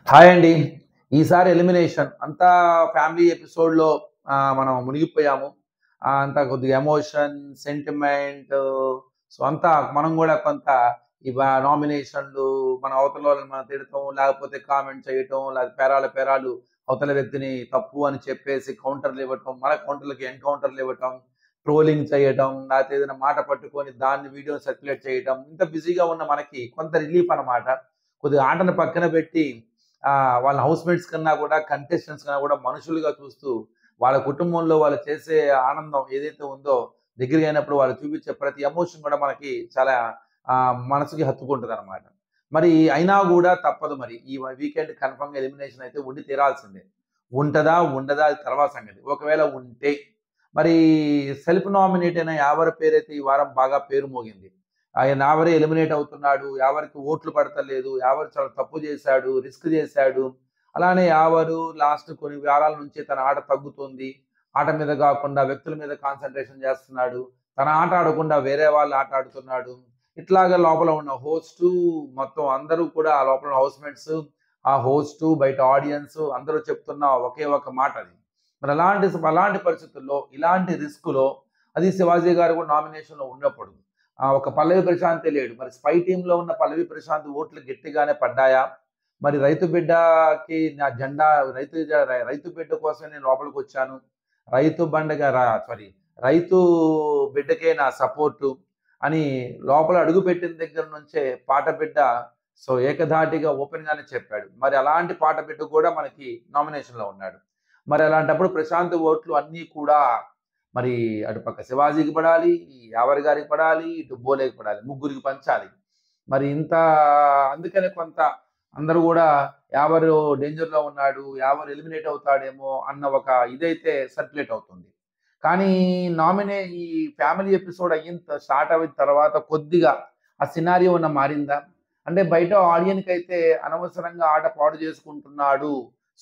Hi అండి. ఈసారి elimination అంతా ఫ్యామిలీ ఎపిసోడ్‌లో మనం మునిగిపోయాము. అంతా కొద్దిగా ఎమోషన్, సెంటిమెంట్ అంతా మనం గూడా కొంత నామినేషన్‌లు మన అవతల వాళ్ళని మనం తిడటం, లేకపోతే కామెంట్ చేయటం, లేకపోతే పేరాల పేరాలు అవతల వ్యక్తిని తప్పు అని చెప్పేసి కౌంటర్‌లు ఇవ్వటం, మన కౌంటర్‌లకి ఎన్‌కౌంటర్‌లు ఇవ్వటం, ట్రోలింగ్ చేయటం, లేకపోతే ఏదైనా మాట పట్టుకొని దాన్ని వీడియో సర్క్యులేట్ చేయటం. ఇంత బిజీగా ఉన్న మనకి కొంత రిలీఫ్ అన్నమాట. కొద్దిగా ఆటను పక్కన పెట్టి వాళ్ళ హౌస్‌మేట్స్ కన్నా కూడా, కంటెస్టెంట్స్ కన్నా కూడా మనుషులుగా చూస్తూ, వాళ్ళ కుటుంబంలో వాళ్ళు చేసే ఆనందం ఏదైతే ఉందో, దగ్గరగా అయినప్పుడు వాళ్ళు చూపించే ప్రతి ఎమోషన్ కూడా మనకి చాలా మనసుకి హత్తుకుంటదనమాట. మరి అయినా గూడా తప్పదు మరి. ఈ వీకెండ్ కన్ఫర్మ్‌గా ఎలిమినేషన్ అయితే ఉండి తీరాల్సిందే. ఉంటదా? ఉండదా? అది తర్వాత సంగతి. ఒకవేళ ఉంటే, మరి సెల్ఫ్ నామినేట్ అయిన యావరి పేరైతే ఈ వారం బాగా పేరు మోగింది. ఆయన యావరే ఎలిమినేట్ అవుతున్నాడు. యావరికి ఓట్లు పడతలేదు. యావరు చాలా తప్పు చేశాడు. రిస్క్ చేశాడు. అలానే యావరు లాస్ట్ కొన్ని వారాల నుంచి తన ఆట తగ్గుతుంది. ఆట మీద గాకుండా వ్యక్తుల మీద కాన్సంట్రేషన్ చేస్తున్నాడు. తన ఆట ఆడకుండా వేరే వాళ్ళ ఆట ఆడుతున్నాడు. ఇట్లాగా లోపల ఉన్న హోస్టు మొత్తం అందరూ కూడా ఆ లోపల హౌస్‌మేట్స్, ఆ హోస్టు, బయట ఆడియన్స్ అందరూ చెప్తున్న ఒకే ఒక మాట అది. మరి అలాంటి పరిస్థితుల్లో, ఇలాంటి రిస్క్‌లో అది శివాజీ గారు కూడా నామినేషన్‌లో ఉన్నప్పుడు ఒక పల్లవి ప్రశాంతే లేడు. మరి స్పై టీమ్‌లో ఉన్న పల్లవి ప్రశాంత్ ఓట్లు గట్టిగానే పడ్డాయా? మరి రైతు బిడ్డకి నా జెండా రైతు బిడ్డ కోసమే నేను లోపలికొచ్చాను. రైతు బండగా రా సారీ రైతు బిడ్డకే నా సపోర్టు అని లోపల అడుగుపెట్టిన దగ్గర నుంచే పాట బిడ్డ ఏకధాటిగా ఓపెన్‌గానే చెప్పాడు. మరి అలాంటి పాట బిడ్డ కూడా మనకి నామినేషన్‌లో ఉన్నాడు. మరి అలాంటప్పుడు ప్రశాంత్ ఓట్లు అన్నీ కూడా మరి అటుపక్క శివాజీకి పడాలి, యావర్ గారికి పడాలి, ఇటు బోలేకి పడాలి. ముగ్గురికి పంచాలి. మరి ఇంత అందుకనే కొంత అందరూ గూడా యావరు డేంజర్‌లో ఉన్నాడు. యావర్ ఎలిమినేట్ అవుతాడేమో అన్న ఒక ఇదైతే సర్క్యులేట్ అవుతుంది. కానీ ఈ ఫ్యామిలీ ఎపిసోడ్ స్టార్ట్ అయిన తర్వాత కొద్దిగా ఆ సినారియో ఏమన్నా మారిందా? అంటే బయట ఆడియన్‌కైతే అనవసరంగా ఆట పాడు చేసుకుంటున్నాడు.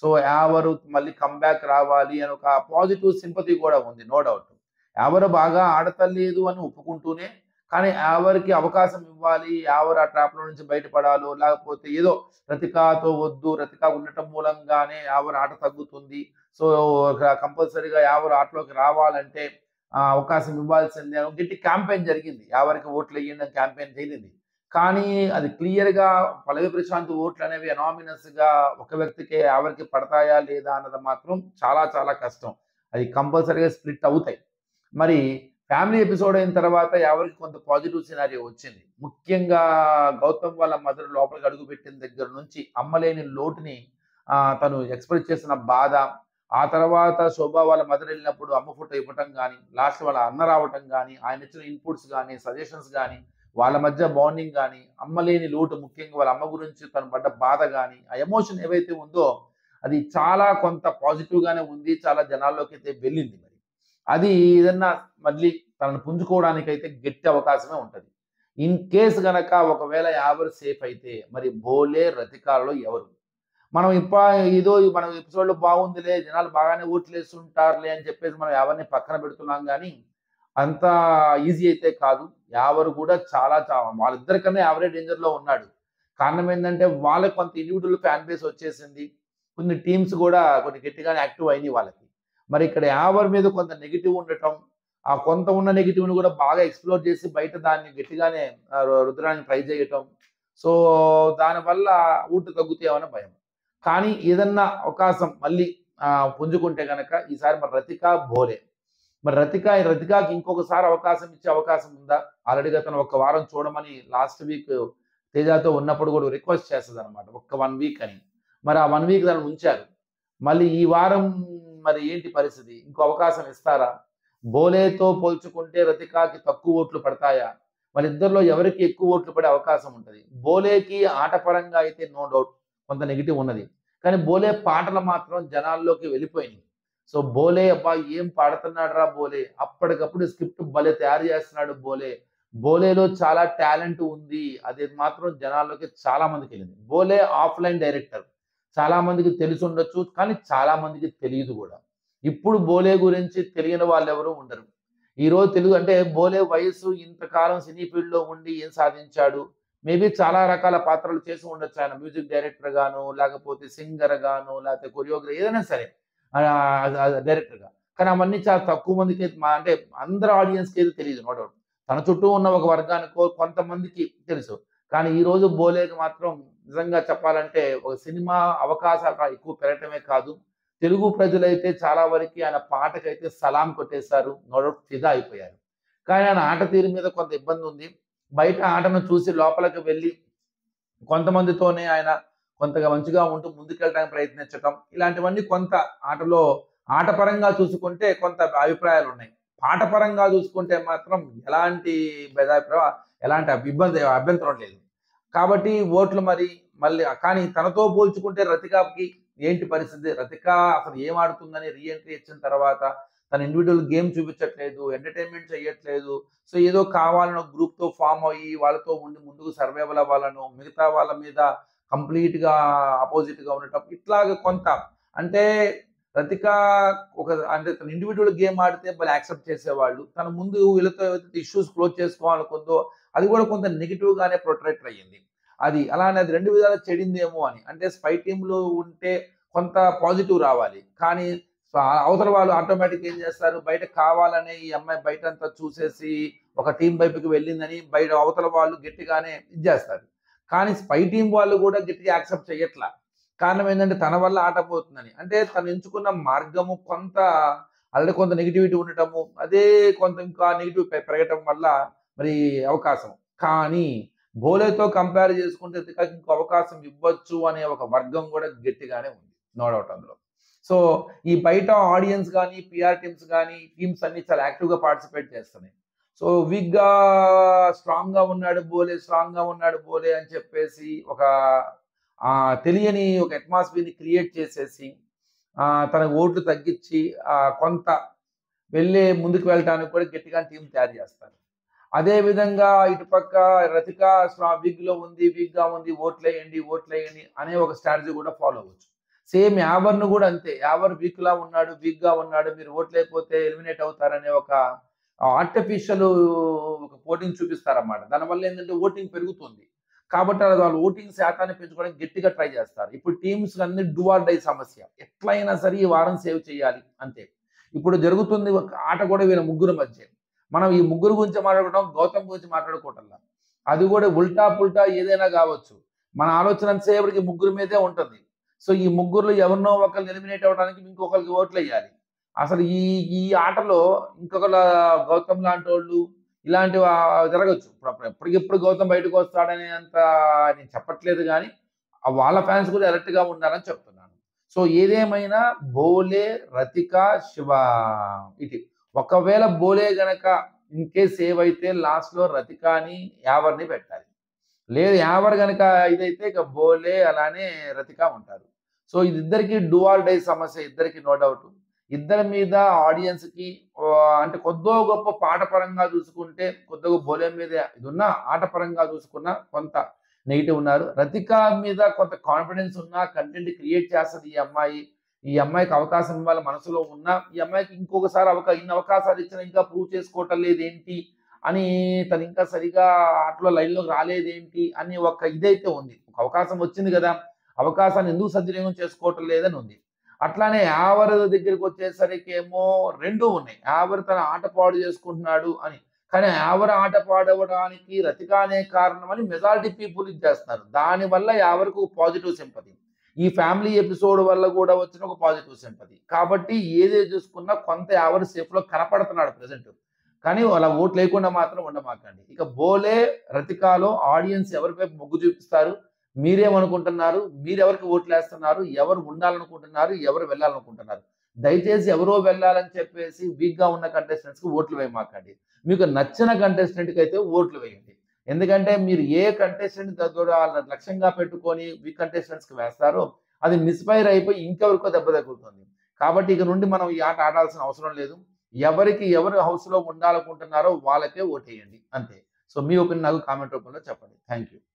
యావరు మళ్ళీ కమ్‌బ్యాక్ రావాలి అని ఒక పాజిటివ్ సింపతి గూడా ఉంది. No doubt. యావరు బాగా ఆడతలేదు అని ఒప్పుకుంటూనే, కానీ యావర్‌కి అవకాశం ఇవ్వాలి. యావర్ ఆ ట్రాప్‌లో నుంచి బయటపడాలో, లేకపోతే ఏదో రతికాతో వద్దు. రతిక ఉండటం మూలంగానే యావర్ ఆట తగ్గుతుంది. సో, కంపల్సరీగా యావర్ ఆటలోకి రావాలంటే అవకాశం ఇవ్వాల్సిందే అని గట్టి క్యాంపెయిన్ జరిగింది. యావరికి ఓట్లెయ్యండి అని క్యాంపెయిన్ జరిగింది. కానీ అది క్లియర్‌గా పల్లవి ప్రశాంత్ ఓట్లనేవి అనామినస్‌గా ఒక వ్యక్తికే యావరికి పడతాయా లేదా అన్నది మాత్రం చాలా చాలా కష్టం. అది కంపల్సరీగా స్ప్లిట్ అవుతాయి. మరి ఫ్యామిలీ ఎపిసోడ్ అయిన తర్వాత ఎవరికి కొంత పాజిటివ్ సినారియో వచ్చింది. ముఖ్యంగా గౌతమ్ వాళ్ళ మదర్ లోపలికి అడుగుపెట్టిన దగ్గర నుంచి అమ్మలేని లోటుని తను ఎక్స్‌ప్రెస్ చేసిన బాధ, ఆ తర్వాత శోభ వాళ్ళ మదర్ ఎళ్ళినప్పుడు అమ్మ ఫోటో ఇవ్వటం గాని, లాస్ట్ వాళ్ళ అన్న రావటం గాని, ఆయనిచ్చిన ఇన్‌పుట్స్ గాని, సజెషన్స్ గాని, వాళ్ళ మధ్య బాండింగ్ గాని, అమ్మలేని లోటు ముఖ్యంగా వాళ్ళ అమ్మ గురించి తను పడ్డ బాధ గాని, ఆ ఎమోషన్ ఏవైతే ఉందో అది చాలా కొంత పాజిటివ్ గానే ఉంది. చాలా జనాల్లోకైతే వెళ్ళింది మరి. అది ఏదన్నా మళ్ళీ తనను పుంజుకోవడానికైతే గట్టి అవకాశమే ఉంటది. ఇన్ కేస్ గనక ఒకవేళ యావర్ సేఫ్ అయితే మరి బోలే, రతికాలలో ఎవరు? మనం ఏదో మనం ఎపిసోడ్‌లో బాగుందిలే జనాలు బాగానే ఓట్లేస్తుంటారులే అని చెప్పేసి మనం యావర్‌ని పక్కన పెడుతున్నాం గానీ, అంత ఈజీ అయితే కాదు. యావరు కూడా వాళ్ళిద్దరికన్నా యావరే డేంజర్‌లో ఉన్నాడు. కారణం ఏందంటే వాళ్ళకి కొంత ఇండివిడ్యువల్ ఫ్యాన్ బేస్ వచ్చేసింది. కొన్ని టీమ్స్ గూడా కొన్ని గట్టిగానే యాక్టివ్ అయినియి వాళ్ళకి. మరి ఇక్కడ యావర్ మీద కొంత నెగెటివ్ ఉండటం, ఆ కొంత ఉన్న నెగెటివ్‌ని గూడా బాగా ఎక్స్‌ప్లోర్ చేసి బయట దాన్ని గట్టిగానే రుద్దడానికి ట్రై చేయటం. సో, దానివల్ల ఊట్లు తగ్గుతాయేమో భయం. కానీ ఏదన్నా అవకాశం మళ్ళీ పుంజుకుంటే గనక ఈసారి మరి రతిక, భోలే. మరి రతికాకి ఇంకొకసారి అవకాశం ఇచ్చే అవకాశం ఉందా? ఆల్రెడీగా తను ఒక వారం చూడమని లాస్ట్ వీక్ తేజాతో ఉన్నప్పుడు గూడా రిక్వెస్ట్ చేస్తదనమాట. ఒక్క 1 వీక్ అని. మరి ఆ 1 వీక్ తనను ఉంచారు. మళ్ళీ ఈ వారం మరి ఏంటి పరిస్థితి? ఇంకో అవకాశం ఇస్తారా? బోలేతో పోల్చుకుంటే రతికాకి తక్కువ ఓట్లు పడతాయా? వాళ్ళిద్దరిలో ఎవరికి ఎక్కువ ఓట్లు పడే అవకాశం ఉంటది? బోలేకి ఆట పరంగా అయితే నో డౌట్ కొంత నెగెటివ్ ఉన్నది. కానీ బోలే పాటలు మాత్రం జనాల్లోకి వెళ్ళిపోయినియి. బోలే అబ్బా! ఏం పాడుతున్నాడురా బోలే! అప్పటికప్పుడు స్క్రిప్ట్ భలే తయారు చేస్తున్నాడు బోలే. బోలేలో చాలా టాలెంట్ ఉంది. అది మాత్రం జనాల్లోకి చాలా మందికెళ్ళింది. బోలే ఆఫ్‌లైన్ డైరెక్టర్. చాలా మందికి తెలిసుండొచ్చు. కానీ చాలా మందికి తెలీదు గూడా. ఇప్పుడు బోలే గురించి తెలియని వాళ్ళెవరు ఉండరు. ఈరోజు తెలుగు అంటే బోలే వయస్సు ఇంతకాలం సినీ ఫీల్డ్‌లో ఉండి ఏం సాధించాడు? మేబీ చాలా రకాల పాత్రలు చేసి ఉండొచ్చు. ఆయన మ్యూజిక్ డైరెక్టర్ గాను, లేకపోతే సింగర్ గాను, లేకపోతే కొరియోగ్రఫర్ ఏదైనా సరే డైరెక్టర్‌గా. కానీ అవన్నీ చాలా తక్కువ మందికి అంటే అందరు ఆడియన్స్‌కి తెలీదు నో డౌట్. తన చుట్టూ ఉన్న ఒక వర్గానికో కొంతమందికి తెలుసు. కానీ ఈరోజు బోలేకి మాత్రం నిజంగా చెప్పాలంటే ఒక సినిమా అవకాశాలు ఎక్కువ పెరగటమే కాదు. తెలుగు ప్రజలైతే చాలా వరకి ఆయన పాటకైతే సలాం కొట్టేశారు. నో డౌట్ ఫిదా అయిపోయారు. కానీ ఆయన ఆట తీరు మీద కొంత ఇబ్బందుంది. బయట ఆటను చూసి లోపలికి వెళ్లి కొంతమందితోనే ఆయన కొంతగా మంచిగా ఉంటూ ముందుకెళ్ళడానికి ప్రయత్నించటం. ఇలాంటివన్నీ కొంత ఆటలో ఆట పరంగా చూసుకుంటే కొంత అభిప్రాయాలున్నాయి. పాట పరంగా చూసుకుంటే మాత్రం ఎలాంటి ఎలాంటి అభ్యంతరం లేదు. కాబట్టి ఓట్లు మళ్ళీ కానీ తనతో పోల్చుకుంటే రతికాకి ఏంటి పరిస్థితి? రతిక అసలు ఏం ఆడుతుందని రీ ఎంట్రీ ఇచ్చిన తర్వాత తన ఇండివిడ్యువల్ గేమ్ చూపించట్లేదు. ఎంటర్‌టైన్‌మెంట్ చెయ్యట్లేదు. సో, ఏదో కావాలని ఒక గ్రూప్‌తో ఫార్మ్ అయ్యి వాళ్ళతో ఉండి ముందుకు సర్వైవల్ అవ్వాలనో, మిగతా వాళ్ళ మీద కంప్లీట్‌గా అపోజిట్‌గా ఉండటం. ఇట్లాగ కొంత అంటే రతిక అంటే తను ఇండివిడ్యువల్ గేమ్ ఆడితే భలే యాక్సెప్ట్ చేసేవాళ్ళు. తను ముందు వీళ్ళతో ఏవైతే ఇష్యూస్ క్లోజ్ చేసుకోవాలనుకుందో అది కూడా కొంత నెగెటివ్‌గానే ప్రొట్రాక్ట్ అయ్యింది. అలానే అది 2 విధాలా చెడిందేమో అని. అంటే స్పై టీమ్‌లో ఉంటే కొంత పాజిటివ్ రావాలి. కానీ అవతల వాళ్ళు ఆటోమేటిక్‌గా ఏం చేస్తారు, బయట కావాలనే ఈ అమ్మాయి బయటంతా చూసేసి ఒక టీమ్ వైపుకి వెళ్ళిందని బయట అవతల వాళ్ళు గట్టిగానే ఇది చేస్తారు. కానీ స్పై టీమ్ వాళ్ళు కూడా గట్టిగా యాక్సెప్ట్ చెయ్యట్ల. కారణం ఏంటంటే తన వల్ల ఆట పోతుందని. అంటే తను ఎంచుకున్న మార్గము కొంత ఆల్రెడీ కొంత నెగటివిటీ ఉండటము, అదే కొంత ఇంకా నెగెటివ్ పెరగటం వల్ల మరి అవకాశం. కానీ బోలేతో కంపేర్ చేసుకుంటే రితికాకి ఇంకో అవకాశం ఇవ్వచ్చు అనే ఒక వర్గం కూడా గట్టిగానే ఉంది. నో డౌట్ అందులో. సో, ఈ బయట ఆడియన్స్ గాని, పీఆర్ టీమ్స్ అన్ని చాలా యాక్టివ్‌గా పార్టిసిపేట్ చేస్తున్నాయి. సో, వీక్‌గా స్ట్రాంగ్‌గా ఉన్నాడు బోలే అని చెప్పేసి ఒక తెలియని ఒక అట్మాస్ఫియర్‌ని క్రియేట్ చేసేసి తన ఓట్లు తగ్గించి కొంత ముందుకు వెళ్ళటానికి కూడా గట్టిగా టీమ్ తయారు చేస్తారు. అదే విధంగా ఇటుపక్క రతిక వీక్‌గా ఉంది ఓట్లేయండి అనే ఒక స్ట్రాటజీ కూడా ఫాలో అవ్వచ్చు. సేమ్ యావర్‌ను కూడా అంతే. యావర్ వీక్‌గా ఉన్నాడు. మీరు ఓట్లేయకపోతే ఎలిమినేట్ అవుతారనే ఒక ఆర్టిఫిషియల్ ఒక పోటింగ్ చూపిస్తారన్నమాట. దానివల్ల ఏంటంటే ఓటింగ్ పెరుగుతుంది. కాబట్టి వాళ్ళు ఓటింగ్ శాతాన్ని పెంచుకోవడానికి గట్టిగా ట్రై చేస్తారు. ఇప్పుడు టీమ్స్ అన్ని డూ ఆర్ డై సమస్య. ఎట్లయినా సరే ఈ వారం సేవ్ చేయాలి అంతే. ఇప్పుడు జరుగుతుంది ఒక ఆట కూడా వీళ్ళ ముగ్గురు మధ్య. మనం ఈ ముగ్గురు గురించి మాట్లాడుకుంటాం, గౌతమ్ గురించి మాట్లాడుకోవటంలా. అది కూడా ఉల్టా పుల్టా ఏదైనా కావచ్చు. మన ఆలోచన అంతసేపటికి ముగ్గురు మీదే ఉంటుంది. సో, ఈ ముగ్గురులో ఎవరినో ఒకళ్ళు ఎలిమినేట్ అవ్వడానికి ఇంకొకరికి ఓట్లేయాలి. అసలు ఈ ఈ ఆటలో ఇంకొకళ్ళ గౌతమ్ లాంటోళ్ళు ఇలాంటివి జరగొచ్చు. ఎప్పటికిప్పుడు గౌతమ్ బయటకొస్తాడనే అంత నేను చెప్పట్లేదు గానీ, వాళ్ళ ఫ్యాన్స్ కూడా అలర్ట్‌గా ఉండాలని చెప్తున్నాను. సో, ఏదేమైనా బోలే, రతిక, శివ ఇది. ఒకవేళ బోలే గనక ఇన్‌కేస్ సేవ్ అయితే లాస్ట్‌లో రతికాని, యావర్‌ని పెట్టాలి. లేదు యావర్ గనక ఇదైతే ఇక బోలే అలానే రతిక ఉంటారు. సో, ఇది ఇద్దరికీ డూ ఆర్ డై సమస్య ఇద్దరికీ నో డౌట్. ఇద్దరి మీద ఆడియన్స్‌కి అంటే కొద్దో గొప్ప పాట పరంగా చూసుకుంటే కొద్దిగా బోలే మీద ఇదున్నా ఆట పరంగా చూసుకున్న కొంత నెగెటివ్ ఉన్నారు. రతిక మీద కొంత కాన్ఫిడెన్స్ ఉన్నా కంటెంట్ క్రియేట్ చేస్తది ఈ అమ్మాయి. ఈ అమ్మాయికి అవకాశం ఇవ్వాలి మనసులో ఉన్నా, ఈ అమ్మాయికి ఇంకొకసారి ఇన్ని అవకాశాలు ఇచ్చినా ఇంకా ప్రూవ్ చేసుకోవటం లేదేంటి అని తను ఇంకా సరిగ్గా ఆటలో లైన్‌లోకి రాలేదేంటి అని ఒక ఇదైతే ఉంది. ఒక అవకాశం వచ్చింది గదా! అవకాశాన్ని ఎందుకు సద్వినియోగం చేసుకోవటం లేదని ఉంది. అట్లానే యావర్ దగ్గరికొచ్చేసరికేమో 2 ఉన్నాయి. యావర్ తన ఆట పాడు చేసుకుంటున్నాడు అని. కానీ యావర్ ఆట పాడవడానికి రతికానే కారణమని మెజారిటీ పీపుల్ ఇది చేస్తున్నారు. దానివల్ల యావర్‌కు పాజిటివ్ సింపతి. ఈ ఫ్యామిలీ ఎపిసోడ్ వల్ల గూడా వచ్చిన ఒక పాజిటివ్ సింపతి. కాబట్టి ఏది చూసుకున్నా కొంత యావర్ సేఫ్‌లో కనపడుతున్నాడు ప్రెజెంట్. కానీ అలా ఓట్లేయకుండా మాత్రం ఉండమాకండి. ఇక బోలే, రతికాలో ఆడియన్స్ ఎవరి వైపు మొగ్గు చూపిస్తారు? మీరేమనుకుంటున్నారు? మీరెవరికి ఓట్లేస్తున్నారు? ఎవరు ఉండాలనుకుంటున్నారు? ఎవరు వెళ్ళాలనుకుంటున్నారు? దయచేసి ఎవరో వెళ్ళాలని చెప్పేసి వీక్‌గా ఉన్న కంటెస్టెంట్స్‌కి ఓట్లు వేయమాకండి. మీకు నచ్చిన కంటెస్టెంట్‌కైతే ఓట్లు వేయండి. ఎందుకంటే మీరు ఏ కంటెస్టెంట్ లక్ష్యంగా పెట్టుకొని వీక్ కంటెస్టెంట్స్‌కి వేస్తారో అది మిస్‌ఫైర్ అయిపోయి ఇంకెవరికో దెబ్బ తగులుతుంది. కాబట్టి ఇక నుండి మనం ఈ ఆట ఆడాల్సిన అవసరం లేదు. ఎవరు హౌస్‌లో ఉండాలనుకుంటున్నారో వాళ్ళకే ఓటేయండి అంతే. సో, మీ ఒపీనియన్ నాకు కామెంట్ రూపంలో చెప్పండి. Thank you.